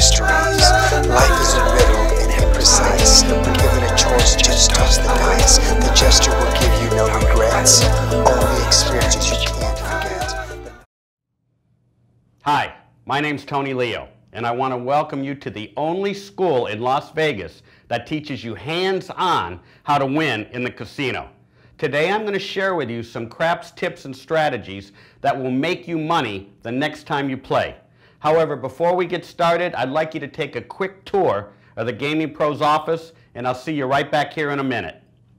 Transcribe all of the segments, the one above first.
mysteries. Life is riddled and imprecise, but given a choice, just toss the dice. The gesture will give you no regrets, only experiences you can't forget. Hi, my name's Tony Leo, and I want to welcome you to the only school in Las Vegas that teaches you hands-on how to win in the casino. Today I'm going to share with you some craps, tips, and strategies that will make you money the next time you play. However, before we get started, I'd like you to take a quick tour of the Gaming Pros office, and I'll see you right back here in a minute.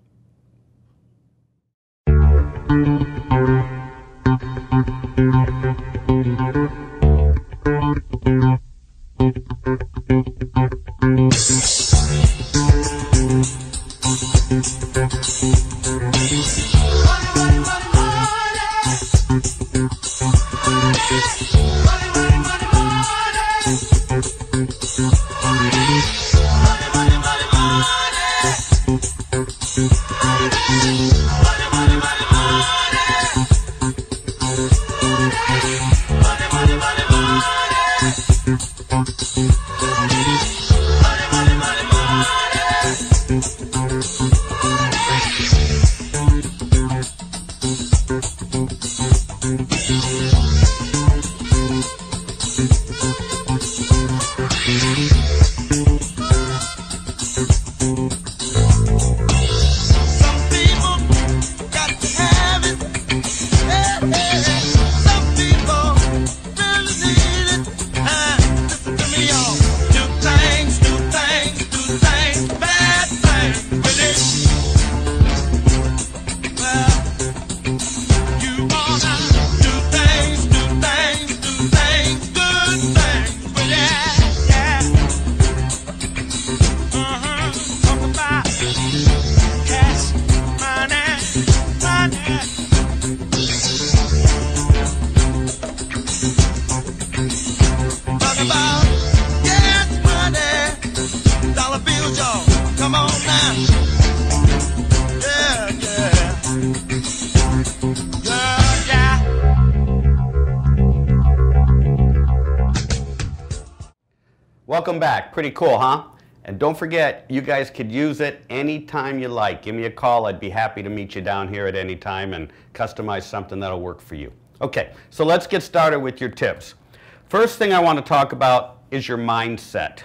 Welcome back. Pretty cool, huh? And don't forget, you guys could use it anytime you like. Give me a call. I'd be happy to meet you down here at any time and customize something that'll work for you. Okay, so let's get started with your tips. First thing I want to talk about is your mindset.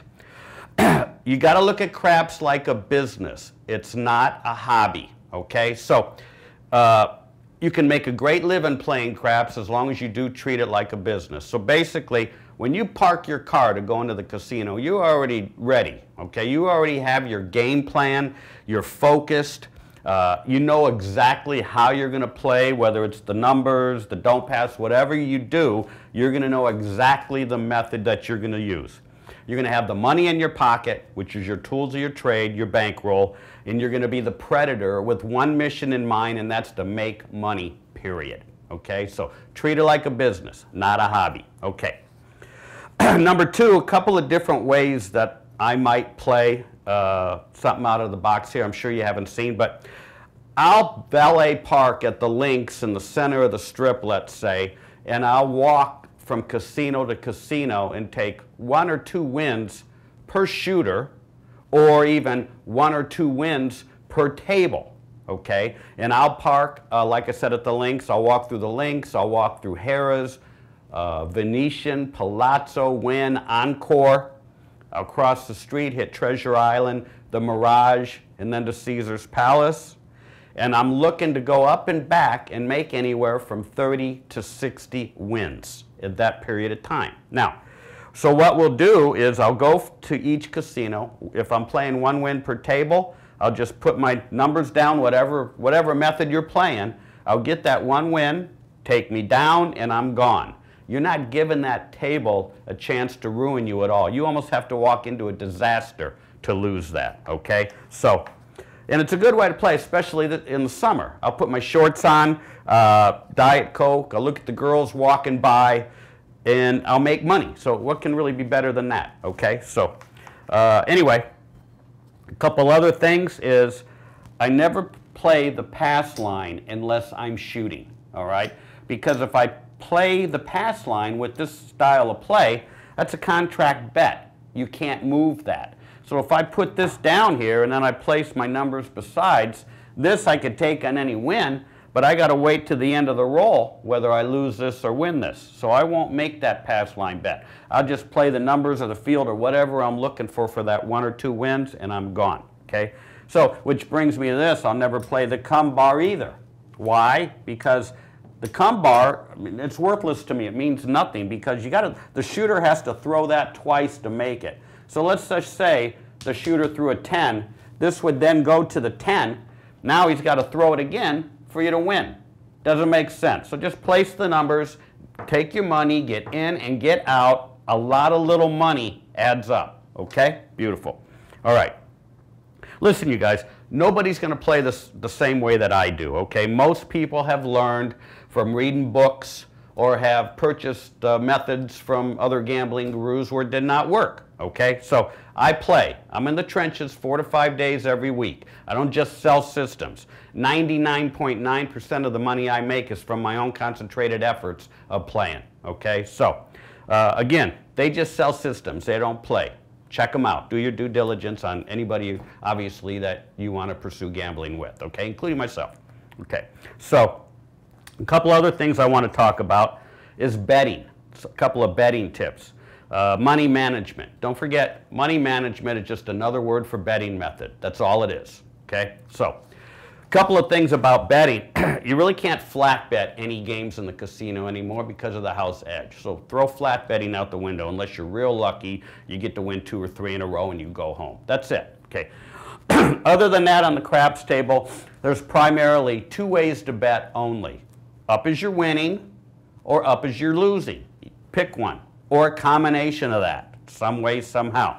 You got to look at craps like a business. It's not a hobby, okay? So you can make a great living playing craps as long as you do treat it like a business. So basically, when you park your car to go into the casino, you're already ready, okay? You already have your game plan, you're focused, you know exactly how you're going to play, whether it's the numbers, the don't pass, whatever you do, you're going to know exactly the method that you're going to use. You're going to have the money in your pocket, which is your tools of your trade, your bankroll, and you're going to be the predator with one mission in mind, and that's to make money, period, okay? So treat it like a business, not a hobby, okay? Number two, a couple of different ways that I might play something out of the box here I'm sure you haven't seen, but I'll valet park at the links in the center of the strip, let's say, and I'll walk from casino to casino and take 1 or 2 wins per shooter, or even 1 or 2 wins per table, okay? And I'll park, like I said, at the links. I'll walk through the links, I'll walk through Harrah's, Venetian, Palazzo, Wynn, Encore. I'll cross the street, hit Treasure Island, the Mirage, and then to Caesar's Palace. And I'm looking to go up and back and make anywhere from 30 to 60 wins at that period of time. Now, so what we'll do is I'll go to each casino. If I'm playing 1 win per table, I'll just put my numbers down, whatever method you're playing. I'll get that 1 win, take me down, and I'm gone. You're not giving that table a chance to ruin you at all. You almost have to walk into a disaster to lose that, okay? So, and it's a good way to play, especially in the summer. I'll put my shorts on, Diet Coke, I'll look at the girls walking by, and I'll make money. So what can really be better than that, okay? So anyway, a couple other things is I never play the pass line unless I'm shooting, all right? Because if I play the pass line with this style of play, that's a contract bet. you can't move that. So if I put this down here and then I place my numbers besides, this I could take on any win, but I got to wait to the end of the roll whether I lose this or win this. So I won't make that pass line bet. I'll just play the numbers of the field or whatever I'm looking for that 1 or 2 wins, and I'm gone. Okay? So, which brings me to this, I'll never play the come bar either. Why? Because the come bar, I mean, it's worthless to me. It means nothing because the shooter has to throw that twice to make it. So let's just say the shooter threw a 10. This would then go to the 10. Now he's got to throw it again for you to win. Doesn't make sense. So just place the numbers, take your money, get in and get out. A lot of little money adds up. Okay? Beautiful. All right. Listen, you guys, nobody's going to play this the same way that I do. Okay? Most people have learned from reading books or have purchased methods from other gambling gurus where it did not work. Okay? So I play. I'm in the trenches 4 to 5 days every week. I don't just sell systems. 99.9% of the money I make is from my own concentrated efforts of playing. Okay? So, again, they just sell systems. They don't play. Check them out. Do your due diligence on anybody, obviously, that you want to pursue gambling with. Okay? Including myself. Okay? So, a couple other things I want to talk about is betting. A couple of betting tips. Money management. Don't forget, money management is just another word for betting method. That's all it is. Okay? So, a couple of things about betting. You really can't flat bet any games in the casino anymore because of the house edge. So throw flat betting out the window unless you're real lucky. You get to win 2 or 3 in a row and you go home. That's it. Okay. Other than that, on the craps table, there's primarily 2 ways to bet only. Up as you're winning or up as you're losing. Pick one. Or a combination of that, some way, somehow.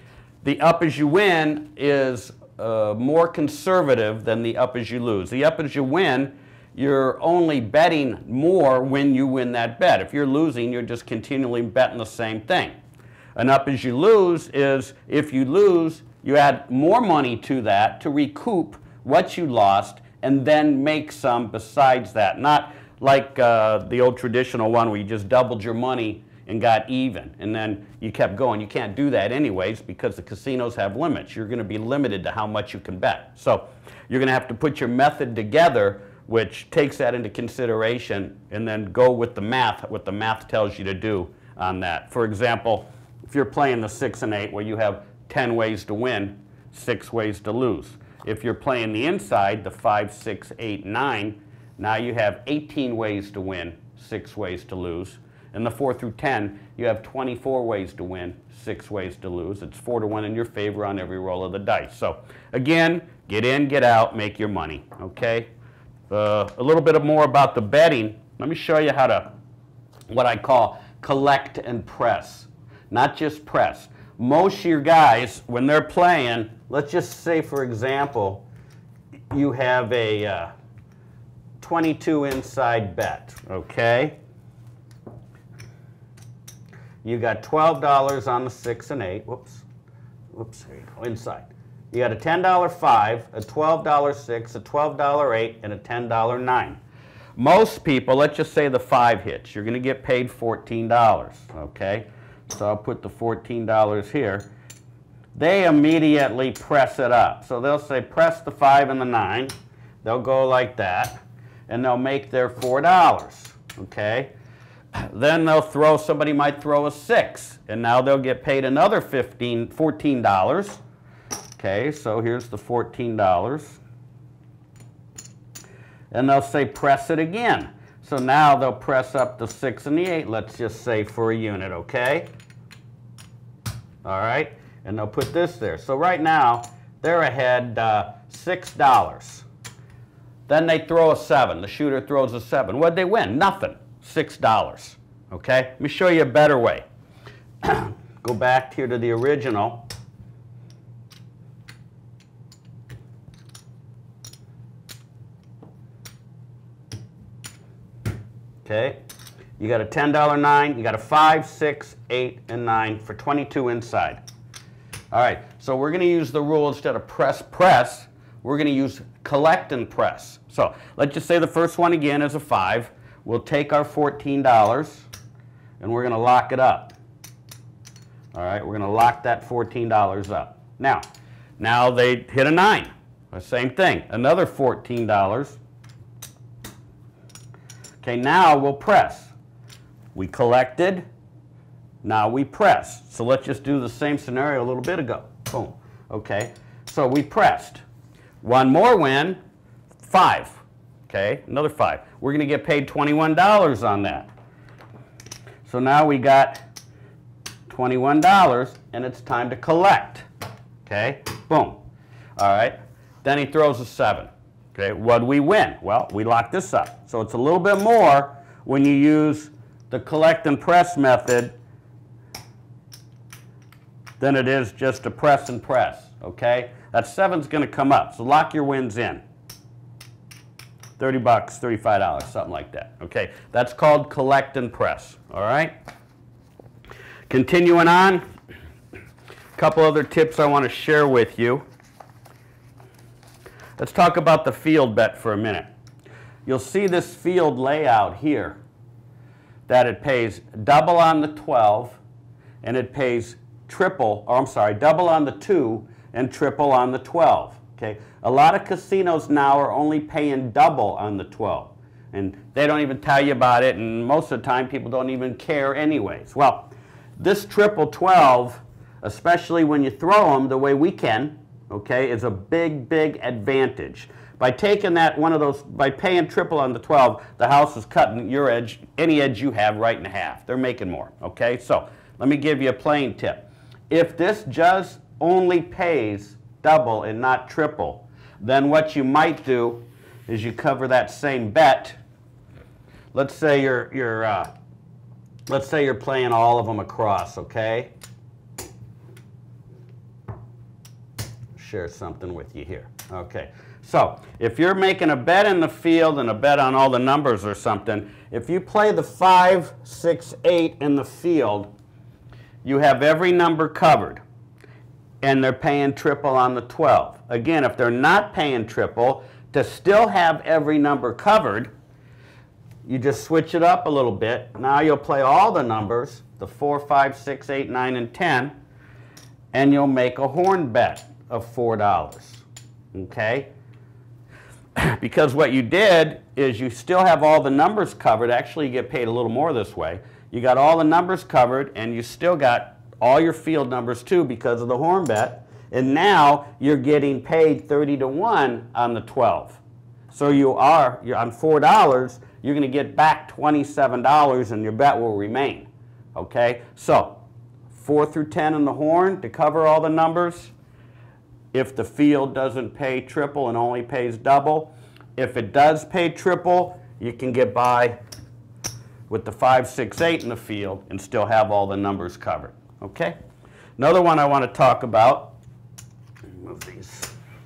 The up as you win is more conservative than the up as you lose. The up as you win, you're only betting more when you win that bet. If you're losing, you're just continually betting the same thing. An up as you lose is if you lose, you add more money to that to recoup what you lost and then make some besides that. Not like the old traditional one where you just doubled your money and got even, and then you kept going. You can't do that anyways because the casinos have limits. You're going to be limited to how much you can bet. So you're going to have to put your method together, which takes that into consideration, and then go with the math, what the math tells you to do on that. For example, if you're playing the 6 and 8 where you have 10 ways to win, 6 ways to lose. If you're playing the inside, the 5, 6, 8, 9, now you have 18 ways to win, 6 ways to lose. In the 4 through 10, you have 24 ways to win, 6 ways to lose. It's 4 to 1 in your favor on every roll of the dice. So again, get in, get out, make your money. Okay? A little bit more about the betting. Let me show you how to, what I call collect and press. Not just press. Most of your guys, when they're playing, let's just say, for example, you have a 22 inside bet. Okay? You got $12 on the 6 and 8. Whoops. There you go. Inside. You got a $10 5, a $12 6, a $12 8, and a $10 9. Most people, let's just say the 5 hits. You're going to get paid $14. Okay? So I'll put the $14 here. They immediately press it up. So they'll say press the 5 and the 9. They'll go like that. And they'll make their $4. Okay? Then they'll throw, somebody might throw a 6, and now they'll get paid another $14. Okay, so here's the $14. And they'll say press it again. So now they'll press up the 6 and the 8, let's just say for a unit, okay? All right, and they'll put this there. So right now, they're ahead $6. Then they throw a 7. The shooter throws a 7. What'd they win? Nothing. $6. Okay? Let me show you a better way. Go back here to the original. Okay? You got a $10 9, you got a 5, 6, 8, and 9 for 22 inside. All right, so we're going to use the rule instead of press, we're going to use collect and press. So let's just say the first one again is a 5. We'll take our $14 and we're going to lock it up. All right, we're going to lock that $14 up. Now they hit a 9. The same thing, another $14. Okay, now we'll press. We collected, now we press. So let's just do the same scenario a little bit ago. Boom. Okay, so we pressed. One more win, 5. Okay, another 5. We're going to get paid $21 on that. So now we got $21 and it's time to collect. Okay, boom. All right, then he throws a 7. Okay, what do we win? Well, we lock this up. So it's a little bit more when you use the collect and press method than it is just to press and press. Okay, that 7's going to come up. So lock your wins in. $30, $35, something like that. Okay, that's called collect and press. All right. Continuing on, a couple other tips I want to share with you. Let's talk about the field bet for a minute. You'll see this field layout here, that it pays double on the 12 and it pays triple, or I'm sorry, double on the 2 and triple on the 12. Okay, a lot of casinos now are only paying double on the 12, and they don't even tell you about it, and most of the time people don't even care anyways. Well, this triple 12, especially when you throw them the way we can, okay, is a big, big advantage. By taking that one of those, by paying triple on the 12, the house is cutting your edge, any edge you have, right in half. They're making more, okay? So let me give you a playing tip. If this just only pays double and not triple, then what you might do is you cover that same bet. Let's say let's say you're playing all of them across, okay? Share something with you here. Okay, so if you're making a bet in the field and a bet on all the numbers or something, if you play the 5, 6, 8 in the field, you have every number covered, and they're paying triple on the 12. Again, if they're not paying triple, to still have every number covered, you just switch it up a little bit. Now you'll play all the numbers, the 4, 5, 6, 8, 9, and 10, and you'll make a horn bet of $4. Okay? Because what you did is you still have all the numbers covered. Actually, you get paid a little more this way. You got all the numbers covered, and you still got all your field numbers too because of the horn bet. And now you're getting paid 30 to 1 on the 12. So you're on $4, you're going to get back $27 and your bet will remain. Okay? So 4 through 10 in the horn to cover all the numbers. If the field doesn't pay triple and only pays double. If it does pay triple, you can get by with the 5, 6, 8 in the field and still have all the numbers covered. Okay? Another one I want to talk about, move these,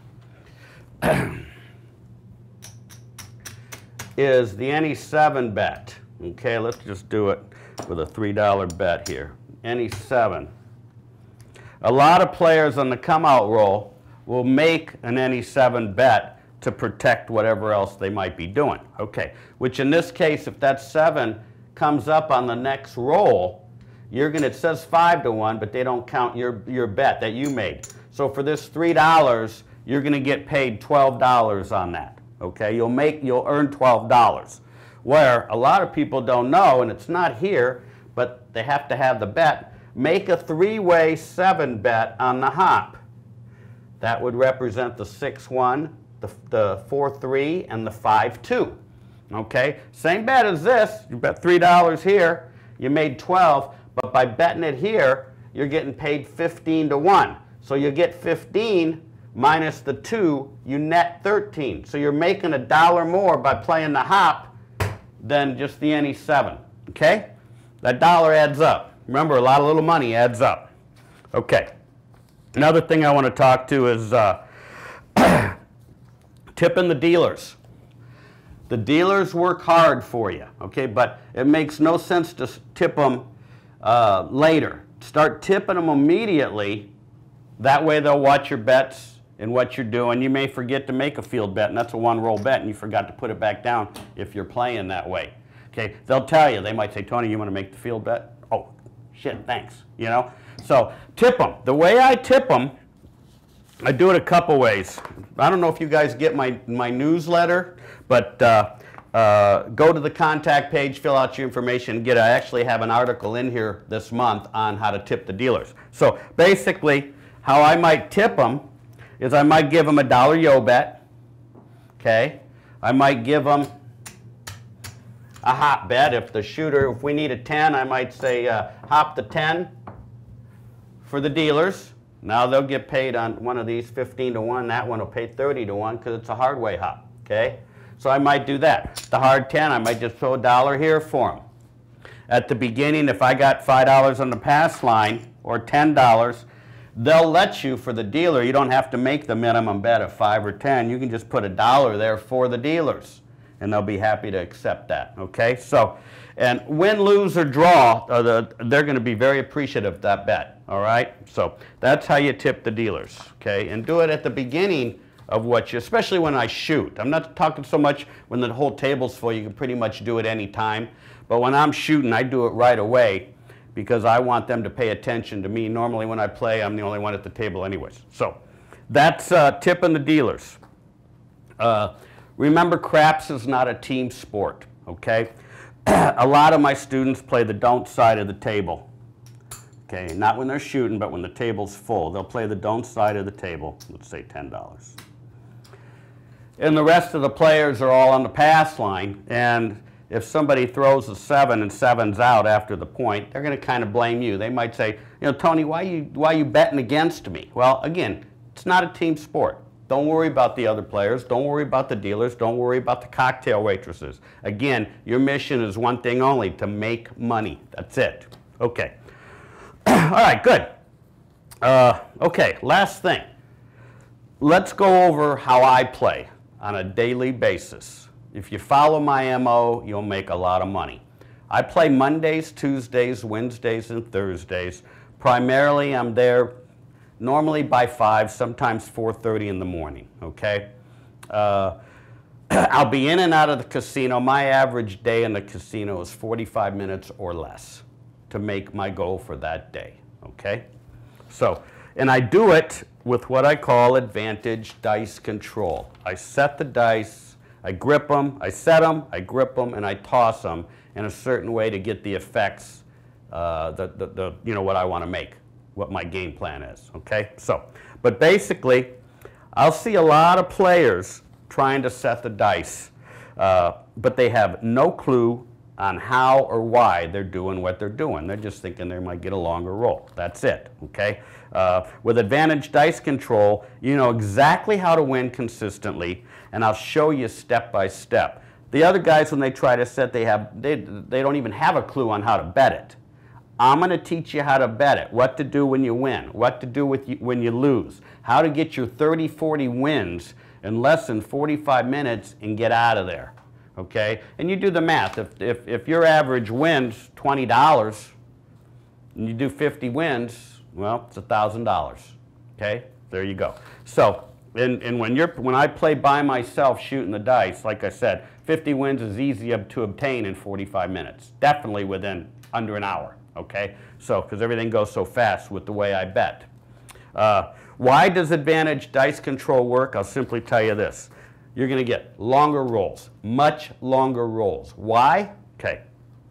is the any 7 bet. Okay, let's just do it with a $3 bet here. Any 7. A lot of players on the come out roll will make an any 7 bet to protect whatever else they might be doing. Okay, which in this case, if that 7 comes up on the next roll, it says 5 to 1, but they don't count your bet that you made. So for this $3, you're going to get paid $12 on that. Okay, you'll earn $12. Where a lot of people don't know, and it's not here, but they have to have the bet, make a 3-way 7 bet on the hop. That would represent the 6-1, the 4-3, and the 5-2. Okay, same bet as this. You bet $3 here, you made 12, but by betting it here, you're getting paid 15 to 1. So you get 15 minus the 2, you net 13. So you're making $1 more by playing the hop than just the any 7. Okay, that dollar adds up. Remember, a lot of little money adds up. Okay, another thing I want to talk to is tipping the dealers. The dealers work hard for you, okay, but it makes no sense to tip them later. Start tipping them immediately. That way they'll watch your bets and what you're doing. You may forget to make a field bet, and that's a 1-roll bet, and you forgot to put it back down if you're playing that way. Okay, they'll tell you. They might say, Tony, you want to make the field bet? Oh, shit, thanks, you know? So tip them. The way I tip them, I do it a couple ways. I don't know if you guys get my newsletter, but go to the contact page, fill out your information, I actually have an article in here this month on how to tip the dealers. So basically, how I might tip them is I might give them $1 yo bet, okay? I might give them a hop bet. If the shooter, if we need a 10, I might say hop the 10 for the dealers. Now they'll get paid on one of these 15 to 1. That one will pay 30 to 1 because it's a hard way hop, okay? So I might do that. The hard 10, I might just throw $1 here for them. At the beginning, if I got $5 on the pass line or $10, they'll let you, for the dealer, you don't have to make the minimum bet of 5 or 10. You can just put $1 there for the dealers, and they'll be happy to accept that, okay? So, and win, lose, or draw, they're going to be very appreciative of that bet, all right? So that's how you tip the dealers, okay? And do it at the beginning of what you, especially when I shoot. I'm not talking so much when the whole table's full. You can pretty much do it any time. But when I'm shooting, I do it right away because I want them to pay attention to me. Normally when I play, I'm the only one at the table anyways. So that's tipping the dealers. Remember, craps is not a team sport, okay? A lot of my students play the don't side of the table. Okay, not when they're shooting, but when the table's full. They'll play the don't side of the table, let's say $10. And the rest of the players are all on the pass line, and if somebody throws a 7 and 7's out after the point, they're going to kind of blame you. They might say, you know, Tony, why are you betting against me? Well, again, it's not a team sport. Don't worry about the other players. Don't worry about the dealers. Don't worry about the cocktail waitresses. Again, your mission is one thing only, to make money. That's it. Okay. All right, good. Okay, last thing. Let's go over how I play on a daily basis. If you follow my MO, you'll make a lot of money. I play Mondays, Tuesdays, Wednesdays, and Thursdays. Primarily, I'm there normally by 5, sometimes 4:30 in the morning, okay? I'll be in and out of the casino. My average day in the casino is 45 minutes or less to make my goal for that day, okay? So, and I do it with what I call advantage dice control. I set the dice, I grip them, I set them, I grip them, and I toss them in a certain way to get the effects, you know, what I want to make, what my game plan is, okay? So, but basically, I'll see a lot of players trying to set the dice, but they have no clue on how or why they're doing what they're doing. They're just thinking they might get a longer roll. That's it, okay? With advantage dice control, you know exactly how to win consistently, and I'll show you step by step. The other guys, when they try to set, they don't even have a clue on how to bet it. I'm going to teach you how to bet it, what to do when you win, what to do when you lose, how to get your 30, 40 wins in less than 45 minutes and get out of there, okay? And you do the math. If your average wins $20 and you do 50 wins, well, it's $1,000, okay? There you go. So, and when I play by myself shooting the dice, like I said, 50 wins is easy to obtain in 45 minutes, definitely within under an hour. Okay, so because everything goes so fast with the way I bet. Why does advantage dice control work? I'll simply tell you this. You're going to get longer rolls, much longer rolls. Why? Okay.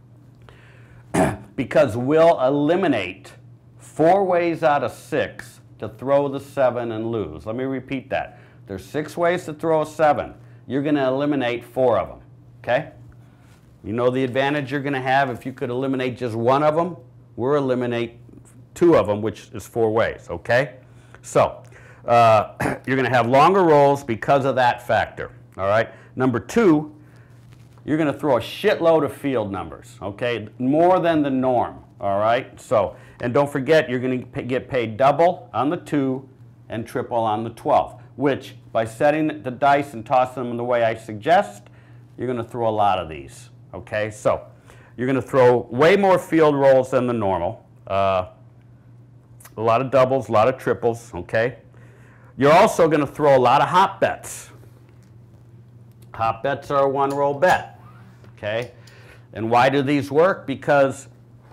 Because we'll eliminate 4 ways out of 6 to throw the 7 and lose. Let me repeat that. There's 6 ways to throw a 7. You're going to eliminate 4 of them. Okay? You know the advantage you're going to have if you could eliminate just 1 of them? We'll eliminate 2 of them, which is 4 ways, okay? So, you're going to have longer rolls because of that factor, all right? Number 2, you're going to throw a shitload of field numbers, okay? More than the norm, all right? So, and don't forget, you're going to get paid double on the 2 and triple on the 12, which by setting the dice and tossing them in the way I suggest, you're going to throw a lot of these. Okay, so you're going to throw way more field rolls than the normal. A lot of doubles, a lot of triples, okay? You're also going to throw a lot of hop bets. Hop bets are a 1-roll bet, okay? And why do these work? Because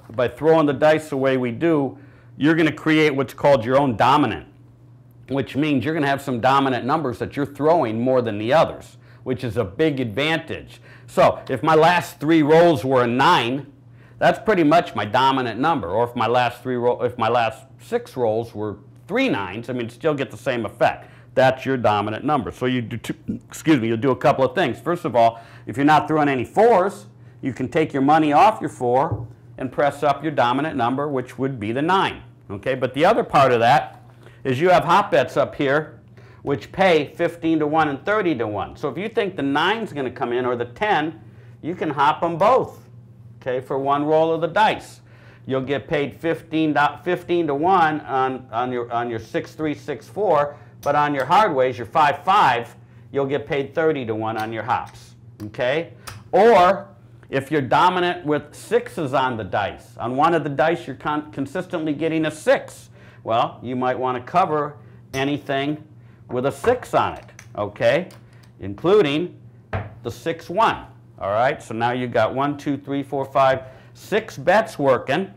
by throwing the dice the way we do, you're going to create what's called your own dominant, which means you're going to have some dominant numbers that you're throwing more than the others, which is a big advantage. So if my last 3 rolls were a 9, that's pretty much my dominant number. Or if my last 6 rolls were 3 9s, I mean, still get the same effect. That's your dominant number. So you do you'll do a couple of things. First of all, if you're not throwing any 4s, you can take your money off your 4 and press up your dominant number, which would be the 9. Okay, but the other part of that is you have hot bets up here, which pay 15 to 1 and 30 to 1. So if you think the 9's going to come in or the 10, you can hop them both. Okay, for one roll of the dice. You'll get paid 15 to 1 on your 6-3, 6-4, but on your hard ways, your 5-5, you'll get paid 30 to 1 on your hops. Okay? Or if you're dominant with 6s on the dice, on one of the dice you're consistently getting a 6, well, you might want to cover anything with a 6 on it, okay? Including the 6-1. All right, so now you've got 1, 2, 3, 4, 5, 6 bets working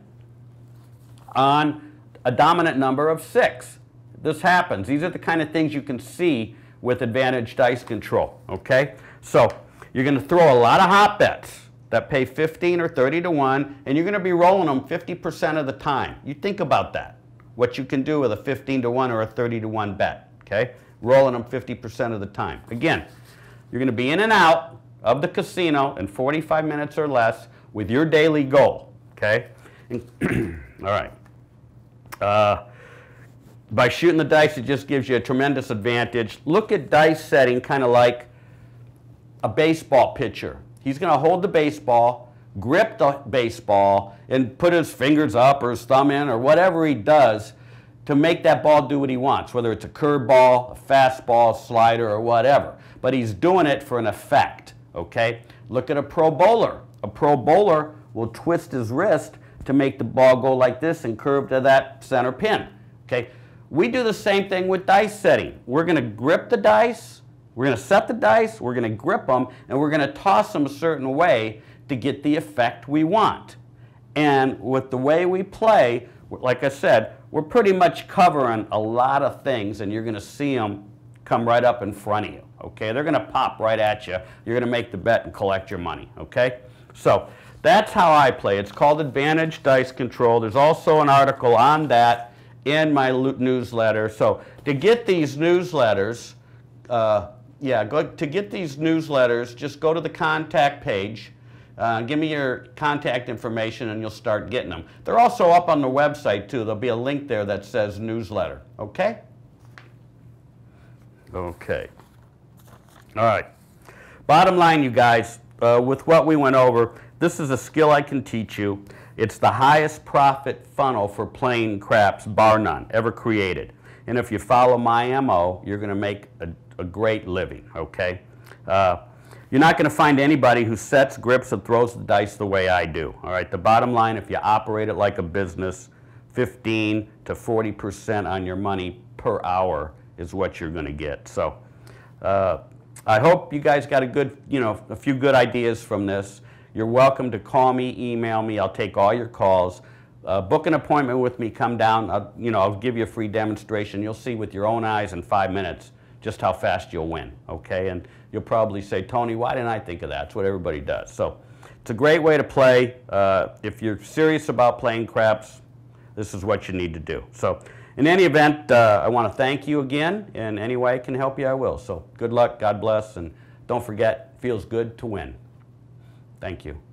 on a dominant number of 6. This happens. These are the kind of things you can see with advantage dice control, okay? So you're going to throw a lot of hot bets that pay 15 or 30 to 1, and you're going to be rolling them 50% of the time. You think about that, what you can do with a 15 to 1 or a 30 to 1 bet, okay? Rolling them 50% of the time. Again, you're going to be in and out of the casino in 45 minutes or less with your daily goal, okay? All right. By shooting the dice, it just gives you a tremendous advantage. Look at dice setting kind of like a baseball pitcher. He's going to hold the baseball, grip the baseball, and put his fingers up or his thumb in or whatever he does to make that ball do what he wants, whether it's a curveball, a fastball, slider, or whatever. But he's doing it for an effect. Okay? Look at a pro bowler. A pro bowler will twist his wrist to make the ball go like this and curve to that center pin. Okay? We do the same thing with dice setting. We're going to grip the dice, we're going to set the dice, we're going to grip them, and we're going to toss them a certain way to get the effect we want. And with the way we play, like I said, we're pretty much covering a lot of things, and you're going to see them come right up in front of you. Okay, they're going to pop right at you. You're going to make the bet and collect your money. Okay, so that's how I play. It's called Advantage Dice Control. There's also an article on that in my newsletter. So to get these newsletters, just go to the contact page. Give me your contact information and you'll start getting them. They're also up on the website too. There'll be a link there that says newsletter. Okay? Okay. All right. Bottom line, you guys, with what we went over, this is a skill I can teach you. It's the highest profit funnel for playing craps, bar none, ever created. And if you follow my MO, you're going to make a great living, okay? You're not going to find anybody who sets, grips, and throws the dice the way I do, all right? The bottom line, if you operate it like a business, 15 to 40% on your money per hour is what you're going to get. So I hope you guys got a few good ideas from this. You're welcome to call me, email me. I'll take all your calls. Book an appointment with me. Come down. I'll give you a free demonstration. You'll see with your own eyes in 5 minutes just how fast you'll win. Okay, and you'll probably say, Tony, why didn't I think of that? It's what everybody does. So it's a great way to play. If you're serious about playing craps, this is what you need to do. So in any event, I want to thank you again. In any way I can help you, I will. So good luck, God bless, and don't forget, it feels good to win. Thank you.